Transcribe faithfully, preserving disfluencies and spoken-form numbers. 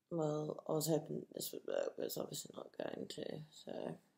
Well, I was hoping this would work, but it's obviously not going to, so.